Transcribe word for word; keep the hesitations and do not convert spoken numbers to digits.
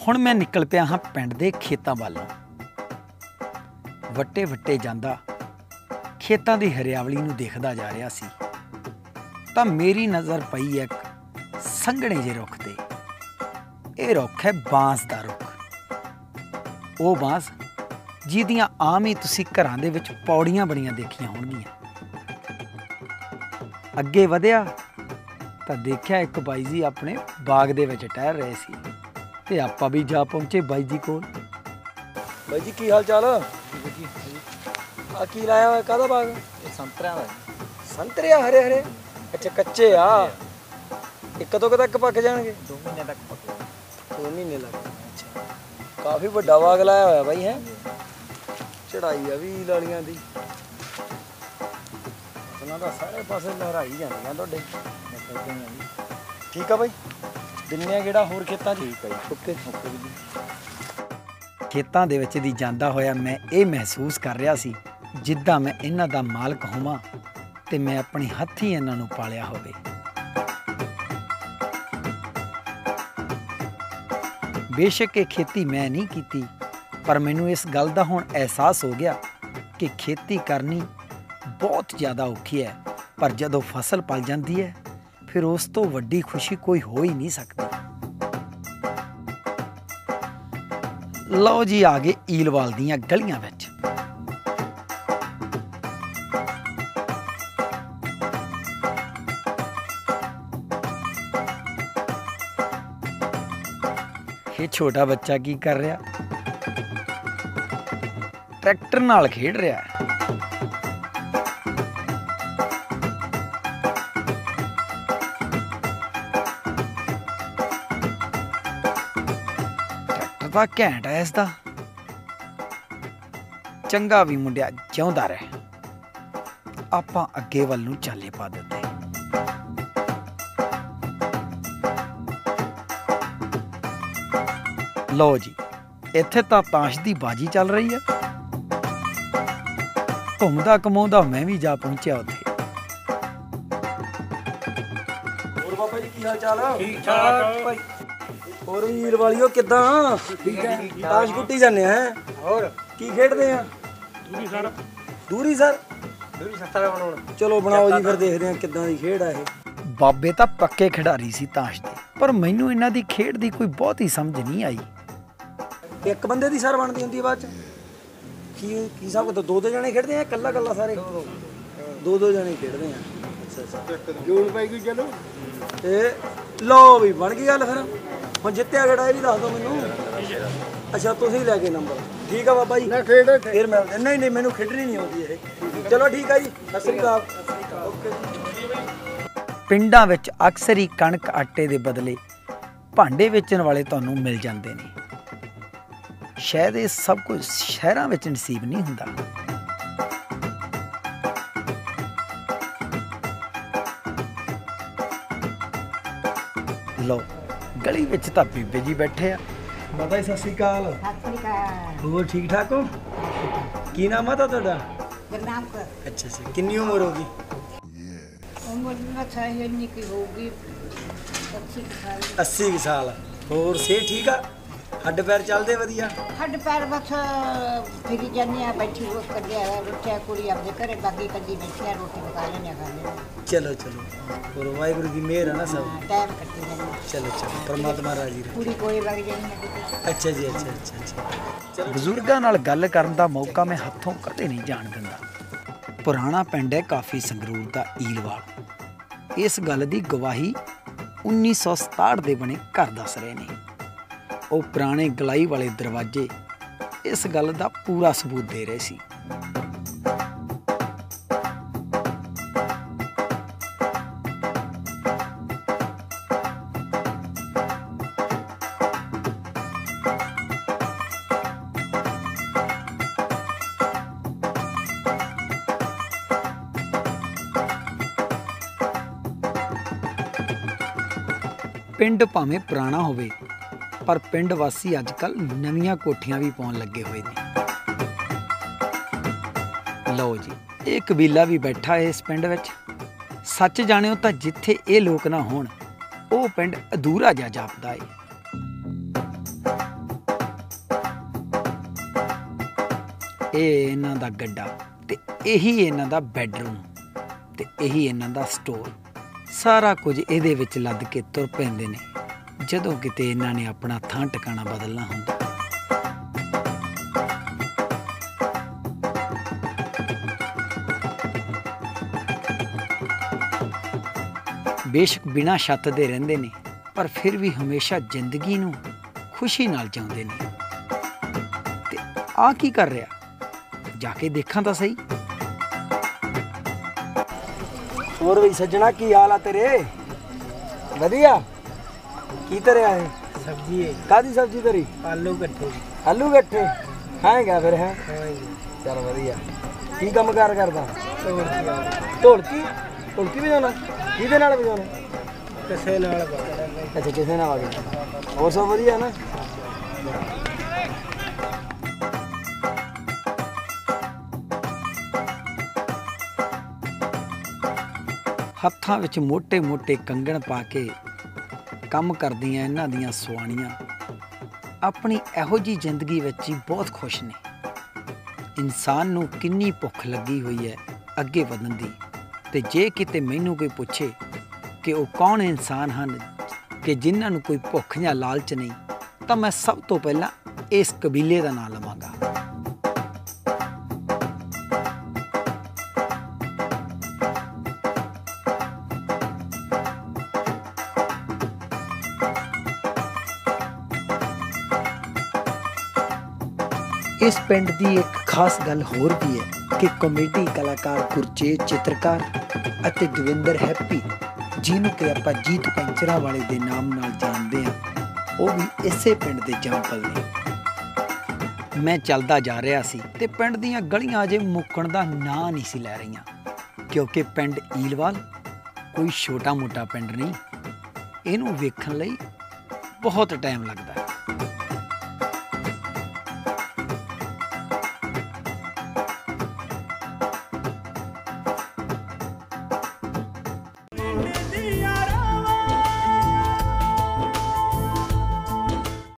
ਹੁਣ मैं निकल पिया हाँ पिंड दे खेतां वालों। वट्टे वट्टे जांदा खेतां दी हरियावली नूं देखदा जा रहा सी तां मेरी नज़र पई एक संघणे जे रुख ते। ये रुख है बांस दा रुख। वो बांस जिहदियां आम ही तुसीं घरां दे विच पौड़ियां बणियां देखियां होणगीआं। अगे वधिया तां देखिया एक बाई जी अपने बाग दे विच टहर रहे सी ते आपां भी जा पहुंचे बाई जी कोल। बाई जी की हाल चाल? आ की लाया हुआ काहदा बाग? ये संतरियां दा। संतरे हरे हरे? अच्छा कच्चे आ। ये कदों तक पक जाणगे? दो महीने तक पक जाणगे। दो महीने लग अच्छा काफ़ी वड्डा बाग लाया होया बाई है। चढ़ाई आ भी लालियां दी उन्हां दा सारे पासे लहराई जांदियां तुहाडे। ठीक आ बाई दिन्ने आ गेड़ा होर खेतां च। ठीक है ओके ओके जी। खेतां दे विच दी जांदा होया मैं ये महसूस कर रहा सी जिद्दां मैं इन्हां दा मालक होवां ते मैं अपने हत्थी इन्हां नूं पालिया होवे। बेशक ये खेती मैं नहीं कीती पर मैनूं इस गल दा हुण एहसास हो गया कि खेती करनी बहुत ज़्यादा औखी है, पर जदों फसल पल जाती है फिर उस तो वड्डी खुशी कोई हो ही नहीं सकती। लो जी आ गए ईलवाल दियां गलियां विच। ये छोटा बच्चा की कर रहा? ट्रैक्टर नाल खेड रहा है। ट्रैक्टर तां घैंट है इसदा। चंगा भी मुंडिया जिउंदा रहे। आपां अगे वल नूं चाले पा दित्ते। लो जी इत्थे तां ताश दी बाजी चल रही है। घुमदा घुमाउंदा मैं भी जा पहुंचा उत्थे। और बाबा जी की हाल चाल? ठीक ठाक भाई। और हील वालियो किदां? ठीक है ताश कुੱਟੀ ਜਾਂਦੇ हैं और की खेडਦੇ ਆ? दूरी सर दूरी सर दूरी सत्तर बनाउण। चलो बनाओ जी फिर देखਦੇ ਆ ਕਿਦਾਂ ਦੀ ਖੇਡ ਆ ਇਹ। बाबे तां पक्के खिडारी सी ताश दे, पर मैनूं इन्हां दी खेड दी कोई बहुती समझ नहीं आई। एक बंदे दी सर बनती ਹੁੰਦੀ ਬਾਅਦ ਚ ਕੀ ਕੀ ਹਿਸਾਬ ਤਾਂ ਦੋ ਦੋ ਜਣੇ ਖੇਡਦੇ ਆ ਕੱਲਾ ਕੱਲਾ ਸਾਰੇ? ਦੋ ਦੋ ਜਣੇ ਖੇਡਦੇ ਆ। ਅੱਛਾ ਅੱਛਾ ਜੋੜ ਪੈ ਗਈ ਚਲੋ ਤੇ ਲਓ ਵੀ ਬਣ ਗਈ ਗੱਲ। ਫਿਰ ਹੁਣ ਜਿੱਤਿਆ ਕਿਹੜਾ ਇਹ ਵੀ ਦੱਸ ਦਿਓ ਮੈਨੂੰ। ਅੱਛਾ ਤੁਸੀਂ ਲੈ ਕੇ ਨੰਬਰ। ਠੀਕ ਆ ਬਾਬਾ ਜੀ ਨਾ ਖੇਡ ਫਿਰ ਮਿਲਦੇ। ਨਹੀਂ ਨਹੀਂ ਮੈਨੂੰ ਖੇਡਣੀ ਨਹੀਂ ਆਉਂਦੀ ਇਹ। ਚਲੋ ਠੀਕ ਆ ਜੀ ਸਤਿ ਸ੍ਰੀ ਅਕਾਲ। ਓਕੇ। ਪਿੰਡਾਂ ਵਿੱਚ ਅਕਸਰ ਹੀ ਕਣਕ ਆਟੇ ਦੇ ਬਦਲੇ ਭਾਂਡੇ ਵੇਚਣ ਵਾਲੇ ਤੁਹਾਨੂੰ ਮਿਲ ਜਾਂਦੇ ਨੇ। शायद ये सब कुछ शहरों में नसीब नहीं हुंदा। लो गली विच तां बीबे जी बैठे आ। माता जी सत श्री अकाल। होर ठीक ठाक हो? की नाम है तुहाडा? गुरनाम कौर। अच्छा अच्छा कितनी उम्र होगी? उम्र होगी अस्सी साल। होर सेहत ठीक आ? हड्ड पैर चलते वधिया? हड्ड पैर बस फिरी जाने बैठी वो कदिया रोटिया कुड़ी आपके घरे बाकी कदी बैठी रोटी पका लेने खा लेने। चलो चलो और वाहिगुरू की मेहर है ना सब। टाइम कट्टी जाने। चलो चलो परमात्मा राजी रहे। पूरी कोई वग जानी। अच्छा जी अच्छा अच्छा अच्छा। ਬਜ਼ੁਰਗਾਂ ਨਾਲ ਗੱਲ ਕਰਨ ਦਾ ਮੌਕਾ ਮੈਂ ਹੱਥੋਂ ਕਦੇ ਨਹੀਂ ਜਾਣ ਦਿੰਦਾ। ਪੁਰਾਣਾ ਪਿੰਡ ਹੈ ਕਾਫੀ ਸੰਗਰੂਰ ਦਾ ਈਲਵਾਲ। ਇਸ ਗੱਲ ਦੀ ਗਵਾਹੀ ਉੱਨੀ ਸੌ ਸਤਾਹਠ ਦੇ ਬਣੇ ਘਰ ਦੱਸ ਰਹੇ ਨੇ। ਉਹ ਪੁਰਾਣੇ ਗਲਾਈ ਵਾਲੇ ਦਰਵਾਜ਼ੇ ਇਸ ਗੱਲ ਦਾ ਪੂਰਾ ਸਬੂਤ ਦੇ ਰਹੇ ਸੀ। ਪਿੰਡ ਭਾਵੇਂ ਪੁਰਾਣਾ ਹੋਵੇ पर पिंड वासी अजकल नवीं कोठियां भी पाउण लगे हुए ने। लो जी ये कबीला भी बैठा है इस पिंड विच। सच जाणिओ तां जिथे ये लोग ना होण, वो पिंड अधूरा जिहा जापदा है। ਇਹ ਇਹਨਾਂ ਦਾ ਗੱਡਾ ਤੇ ਇਹੀ ਇਹਨਾਂ ਦਾ ਬੈੱਡਰੂਮ ਤੇ ਇਹੀ ਇਹਨਾਂ ਦਾ ਸਟੋਰ। ਸਾਰਾ ਕੁਝ ਇਹਦੇ ਵਿੱਚ ਲੱਦ ਕੇ ਤੁਰ ਪੈਂਦੇ ਨੇ ਜਦੋਂ ਕਿਤੇ ਇਹਨਾਂ ਨੇ ਆਪਣਾ ਥਾਂ ਟਿਕਾਣਾ ਬਦਲਣਾ ਹੁੰਦਾ। ਬੇਸ਼ੱਕ ਬਿਨਾਂ ਛੱਤ ਦੇ ਰਹਿੰਦੇ ਨੇ ਪਰ ਫਿਰ ਵੀ ਹਮੇਸ਼ਾ ਜ਼ਿੰਦਗੀ ਨੂੰ ਖੁਸ਼ੀ ਨਾਲ ਜਿਉਂਦੇ ਨੇ। ਤੇ ਆ ਕੀ ਕਰ ਰਿਹਾ, ਜਾ ਕੇ ਦੇਖਾਂ ਤਾਂ ਸਹੀ। ਹੋਰ ਵੀ ਸੱਜਣਾ ਕੀ ਹਾਲ ਆ ਤੇਰੇ? ਵਧੀਆ। ਕੀ ਤਰਿਆ ਹੈ? ਸਬਜ਼ੀ ਹੈ ਕਾਦੀ ਸਬਜ਼ੀ ਤੇਰੀ? ਆਲੂ ਗੱਠੇ। ਆਲੂ ਗੱਠੇ ਖਾਏਗਾ ਫਿਰ? ਹੈ ਹਾਂ ਜੀ। ਚਲ ਵਧੀਆ। ਕੀ ਕੰਮ ਕਾਰ ਕਰਦਾ? ਢੋਲਕੀ ਢੋਲਕੀ? ਢੋਲਕੀ ਵਜਾਉਣਾ? ਕਿਹਦੇ ਨਾਲ ਵਜਾਉਣਾ? ਕਿਸੇ ਨਾਲ ਬਾਤ। ਅੱਛਾ ਕਿਸੇ ਨਾਲ ਵਜਾ। ਹੋਰ ਸਭ ਵਧੀਆ ਨਾ? ਹੱਥਾਂ ਵਿੱਚ ਮੋٹے-ਮੋٹے ਕੰਗਣ ਪਾ ਕੇ ਕੰਮ ਕਰਦੀਆਂ ਇਹਨਾਂ ਦੀਆਂ ਸੁਆਣੀਆਂ ਆਪਣੀ ਇਹੋ ਜਿਹੀ ਜ਼ਿੰਦਗੀ ਵਿੱਚ ਹੀ ਬਹੁਤ ਖੁਸ਼ ਨੇ। ਇਨਸਾਨ ਨੂੰ ਕਿੰਨੀ ਭੁੱਖ ਲੱਗੀ ਹੋਈ ਹੈ ਅੱਗੇ ਵਧਣ ਦੀ, ਤੇ ਜੇ ਕਿਤੇ ਮੈਨੂੰ ਕੋਈ ਪੁੱਛੇ ਕਿ ਉਹ ਕੌਣ ਇਨਸਾਨ ਹਨ ਕਿ ਜਿਨ੍ਹਾਂ ਨੂੰ ਕੋਈ ਭੁੱਖ ਜਾਂ ਲਾਲਚ ਨਹੀਂ, ਤਾਂ ਮੈਂ ਸਭ ਤੋਂ ਪਹਿਲਾਂ ਇਸ ਕਬੀਲੇ ਦਾ ਨਾਂ ਲਵਾਂਗਾ। ਇਸ ਪਿੰਡ ਦੀ ਇੱਕ ਖਾਸ ਗੱਲ ਹੋਰ ਵੀ ਹੈ ਕਿ ਕਾਮੇਡੀ ਕਲਾਕਾਰ ਗੁਰਜੀਤ ਚਿੱਤਰਕਾਰ ਅਤੇ ਦਵਿੰਦਰ ਹੈਪੀ, ਜਿਹਨੂੰ ਕਿ ਆਪਾਂ ਜੀਤ ਪੈਂਚਰਾਂ ਵਾਲੇ ਦੇ ਨਾਮ ਨਾਲ ਜਾਣਦੇ ਹਾਂ, ਉਹ ਵੀ ਇਸੇ ਪਿੰਡ ਦੇ ਜੰਪਲ ਨੇ। ਮੈਂ ਚੱਲਦਾ ਜਾ ਰਿਹਾ ਸੀ ਤੇ ਪਿੰਡ ਦੀਆਂ ਗਲੀਆਂ ਅਜੇ ਮੁੱਕਣ ਦਾ ਨਾਂ ਨਹੀਂ ਸੀ ਲੈ ਰਹੀਆਂ, ਕਿਉਂਕਿ ਪਿੰਡ ਈਲਵਾਲ ਕੋਈ ਛੋਟਾ ਮੋਟਾ ਪਿੰਡ ਨਹੀਂ। ਇਹਨੂੰ ਵੇਖਣ ਲਈ ਬਹੁਤ ਟਾਈਮ ਲੱਗਦਾ ਹੈ।